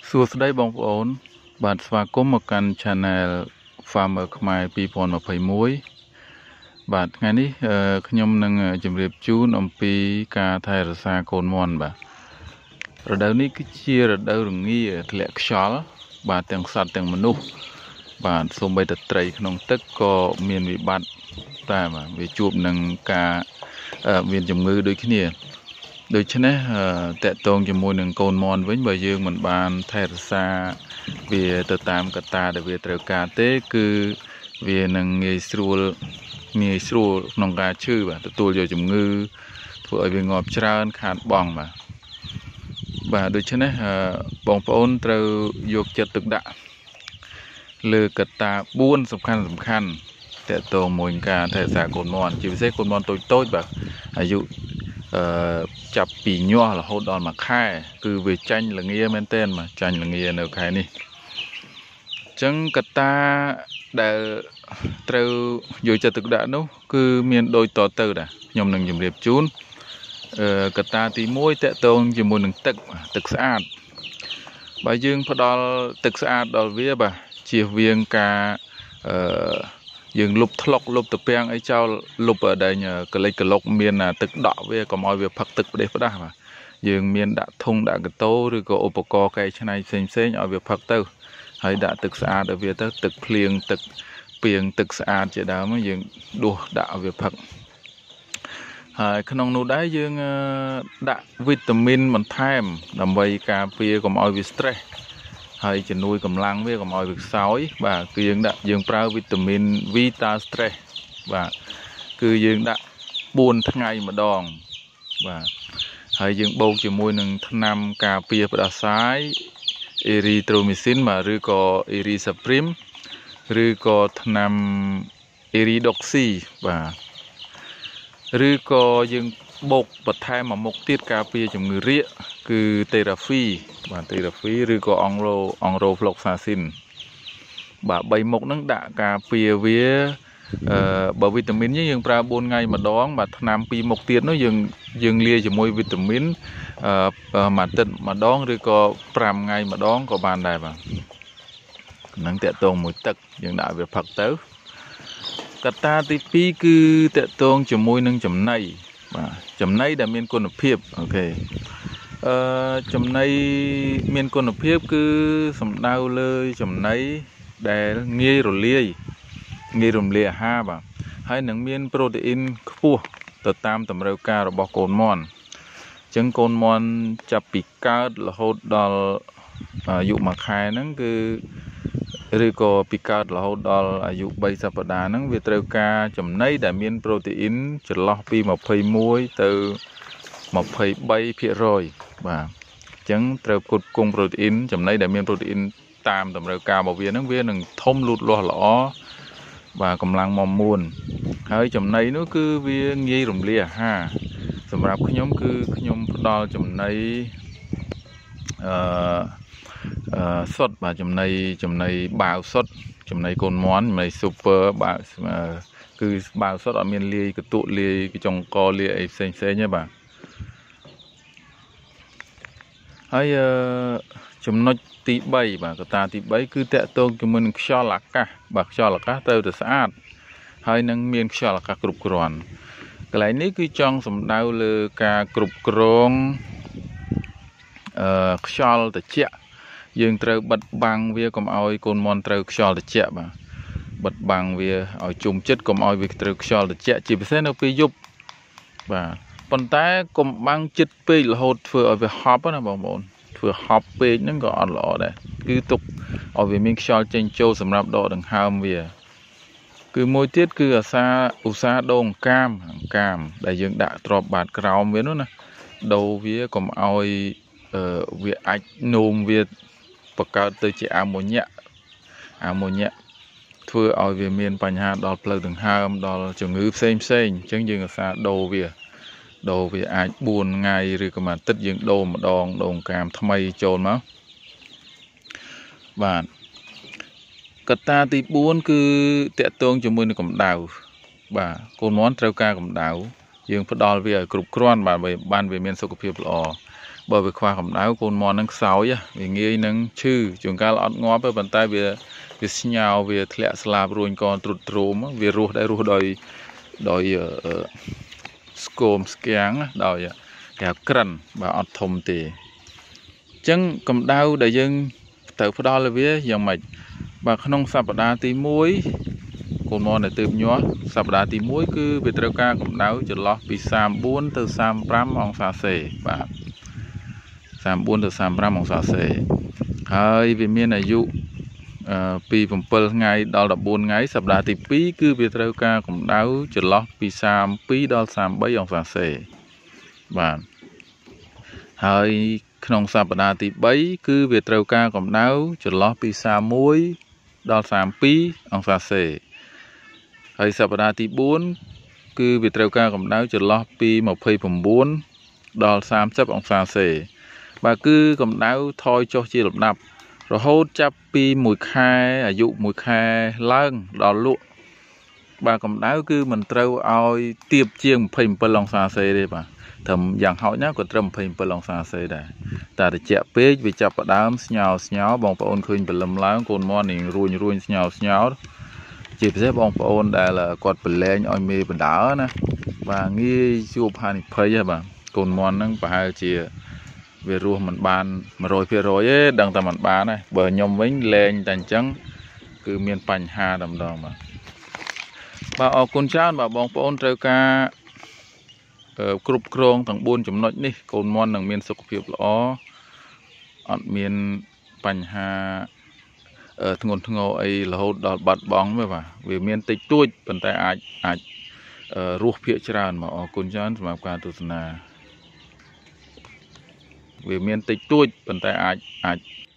សួស្តីបងប្អូនបាទស្វាគមន៍មកកាន់ Channel Farmer ខ្មែរ2021បាទថ្ងៃនេះខ្ញុំនឹងជម្រាបជូនអំពីការថែរក្សាកូនមាន់បាទរដូវនេះគឺជារដូវរងាធ្លាក់ខ្យល់បាទទាំងសត្វទាំងមនុស្សបាទសូម្បីតែត្រីក្នុងទឹកក៏មានវិបត្តិតែបាទវាជួបនឹងការមានជំងឺដូចគ្នាដូច្នេះតកតងជាមួយនឹងកូនមាន់វិញបើយើងមិនបានថែរក្សាវាទៅតាមកត្តាដែលវាត្រូវការទេគឺវានឹងងាយស្រួលក្នុងការឈឺបាទទទួលយកជំងឺធ្វើឲ្យវាងាប់ច្រើនខាតបង់បាទដូច្នេះបងប្អូនត្រូវយកចិត្តទុកដាក់លើកត្តា4សំខាន់តកតងមួយការថែរក្សាកូនមាន់ជាពិសេសកូនមាន់តូចៗបាទអាយុចាប់ពីញាស់រហូតដល់មួយខែគឺវាចាញ់ល្ងាមែនទែនបាទចាញ់ល្ងានៅខែនេះអញ្ចឹងកត្តាដែលត្រូវយកចិត្តទុកដាក់នោះគឺមានដូចតទៅដែរខ្ញុំនឹងជម្រាបជូនកត្តាទី1តកតងជាមួយនឹងទឹកស្អាតបើយើងផ្ដល់ទឹកស្អាតដល់វាបាទជៀសវាងការយើងលុបថ្លុកលុបត្រពាំងអីចោលលុបដែលកលិចកលុកមានទឹកដក់វាកុំឲ្យវាផឹកទឹកផ្ដេសផ្ដាស់បាទយើងមានដាក់ធុងដាក់កតោឬក៏ឧបករណ៍កែច្នៃផ្សេងឲ្យវាផឹកទៅហើយដាក់ទឹកស្អាតឲ្យវាទៅទឹកភ្លៀងទឹកពីងទឹកស្អាតជាដើមយើងដួសដាក់ឲ្យវាផឹកហើយក្នុងនោះដែរយើងដាក់វីតាមីនបន្ថែមដើម្បីការពារកុំឲ្យវា stress ហើយជំនួយកម្លាំងវាកុំឲ្យវាខ្សោយបាទគឺយើងប្រើវីតាមីន Vita Stress បាទគឺយើងដាក់4ថ្ងៃម្ដងបាទហើយយើងបូកជាមួយនឹងថ្នាំការពារផ្ដាសាយ Erythromycin បាទឬក៏ Erysuprem ឬក៏ថ្នាំ Eridoxy បាទឬក៏យើងបូកបន្ថែមមួយមុខទៀតការពារជំងឺរាគគឺ Therapy បាទ Therapy ឬក៏អង់រ៉ូ Floxacin បាទ3មុខហ្នឹងដាក់ការពារវាបើវីតាមីនយើងប្រើ4ថ្ងៃម្ដងបាទថ្នាំ2មុខទៀតនោះយើងលាយជាមួយវីតាមីនមួយអាទិត្យម្ដងឬក៏5ថ្ងៃម្ដងក៏បានដែរបាទហ្នឹងតកតងមួយទឹកយើងដាក់វាផឹកទៅកត្តាទី2គឺតកតងជាមួយនឹងចំណីបាទចំណីដែលមានគុណភាពអូខេចំណីមានគុណភាពគឺសំដៅលើចំណីដែលងាយរលាយអាហារបាទហើយនឹងមានប្រូតេអ៊ីនខ្ពស់ទៅតាមតម្រូវការរបស់កូនមាន់អញ្ចឹងកូនមាន់ចាប់ពីកើតរហូតដល់អាយុ1ខែហ្នឹងគឺឬក៏ពីកើតរហូតដល់អាយុ3សប្តាហ៍ហ្នឹងវាត្រូវការចំណីដែលមានប្រូតេអ៊ីនចន្លោះពី21ទៅ23%បាទអញ្ចឹងត្រូវផ្គត់ផ្គង់ប្រូតេអ៊ីនចំណីដែលមានប្រូតេអ៊ីនតាមតម្រូវការរបស់វាហ្នឹងវានឹងធំលូតលាស់ល្អបាទកម្លាំងមាំមួនហើយចំណីនោះគឺវាងាយរំលាយអាហារសម្រាប់ខ្ញុំគឺខ្ញុំផ្ដល់ចំណីសុទ្ធបាទចំណីបាវសុទ្ធចំណីកូនមាន់ចំណី super បាទគឺបាវសុទ្ធអត់មានលាយកតុលាយកញ្ចកលាយអីផ្សេងទេបាទហើយចំណុចទី3បាទកត្តាទី3គឺតកតងជាមួយនឹងខ្យល់អាកាសបាទខ្យល់អាកាសត្រូវតែស្អាតហើយនឹងមានខ្យល់អាកាសគ្រប់គ្រាន់កន្លែងនេះគឺចង់សំដៅលើការគ្រប់គ្រងខ្យល់ត្រជាក់យើងត្រូវបិទបាំងវាកុំឲ្យកូនមាន់ត្រូវខ្យល់ត្រជាក់បាទបិទបាំងវាឲ្យជុំចិត្តកុំឲ្យវាត្រូវខ្យល់ត្រជាក់ជាពិសេសនៅពេលយប់បាទប៉ុន្តែកុំបាំងចិត្តពេករហូតធ្វើឲ្យវាហប់ណាបងប្អូនធ្វើហប់ពេកហ្នឹងក៏អត់ល្អដែរគឺទុកឲ្យវាមានខ្យល់ចេញចូលសម្រាប់ដកដង្ហើមវាគឺមួយទៀតគឺឧស្សាហ៍ដូងកាមដែលយើងដាក់ទ្រាប់បាតក្រោមវានោះណាដូរវាកុំឲ្យវាអាចនោមវាបង្កើតទៅជាអាម៉ូញ៉ាក់ធ្វើឲ្យវាមានបញ្ហាដល់ផ្លូវដង្ហើមដល់ជំងឺផ្សេងអញ្ចឹងយើងឧស្សាហ៍ដូរវាអាច4ថ្ងៃឬក៏មួយអាទិត្យយើងដូរម្ដងដូងកាមថ្មីចូលមកបាទកត្តាទី4គឺតកតងជាមួយនឹងកម្ដៅបាទកូនមាន់ត្រូវការកម្ដៅយើងផ្ដល់វាឲ្យគ្រប់គ្រាន់បាទបានវាមានសុខភាពល្អ bởi vì khoa cầm đáo côn mòn nâng sáu á vì nghe nâng chư chúng ta lọt ngó với bàn tay về nhau về lẹ slab rồi còn trụt trồm về ruột đây ruột đòi scom skeang đòi kẹo cằn và ọt thùng tì chân cầm đau để dân tự phải đo là vía dòng mạch và không sập đá tí muối côn mòn để tự nhó sập đá tí muối cứ về treo ca cầm đau chật lót bị sam 4 từ sam 5 ông xa xề và sam 4 từ sam 5 ông xa xề hơi vì miền này dụ pi vòng pơ ngày đo là 4 ngày sập đá tí pí cứ về treo ca cầm đau chật lót bị sam pí đo sam 7 ông xa xề và hơi không sập đá tí bấy cứ về treo ca cầm đau chật lót bị sam muối đo sam pí ông xa xề hơi sập đá tí 4 cứ về treo ca cầm đau chật lót pi 24 đo sam sấp ông xa xề và cứ cầm đau thôi cho chia lập đập rồi hốt chắp pi mùi khai à dụ mùi khai lăng đo lụa bà cầm đau cứ mình treo oi tiệp chiêng phình pơ lòng xa xề đây bà thầm dạng hỏi nhá của trầm phình pơ lòng xa xề đây ta để chẹt pê vì chắp ở đám nháo bong ôn khuyên bờ lâm láng côn mòn nè ruồi nháo chỉ phải bong ôn đây là quạt bờ lên oi mê bờ đá nè và nghi chụp hai phơi nha bà côn mòn nâng bà hai chia về ruộng mình bàn mà rồi phía rồi ấy đằng tầm mình bán này bờ nhom vĩnh lên thành trắng cứ miền pành hà đầm đầm mà bà ở côn chán bà bong ôn treo ca cướp krong thằng buôn chấm nội đi côn mòn thằng miền sục phiệp ló ở miền pành hà thằng ngô ấy là hốt đọt bật bóng với bà vì miền tịch tuôi bàn tay ai ruột phía tràn mà ở côn chán mà qua từ na vì miền tịch tuôi bàn tay ai